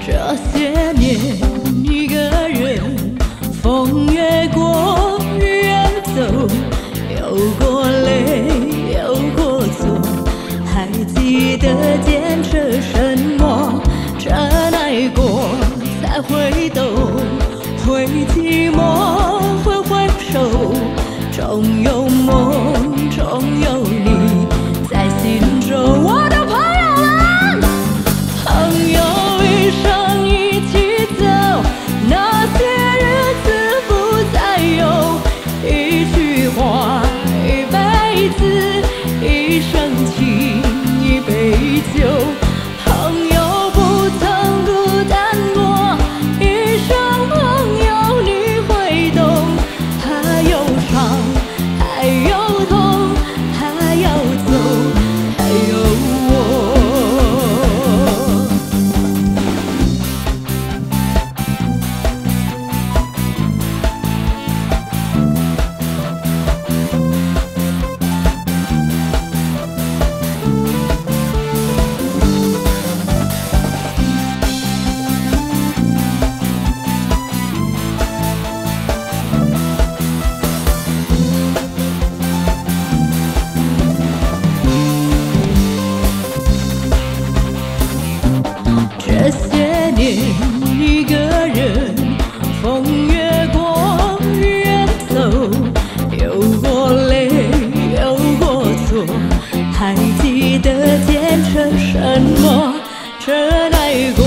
这些年，一个人，风越过，雨也走，有过泪，有过错，还记得坚持什么？这爱过，才会懂，会寂寞，会回首，终有梦，终有你在心中。我的朋友们，朋友一生一起走，那些日子不再有，一句话，一辈子，一生情，一杯酒。朋友不曾孤单过，一生朋友你会懂。还有伤，还有痛，还要走，还有我。这些年，一个人，风越过，雨也走，有过泪，有过错，还记得坚持什么？这爱过。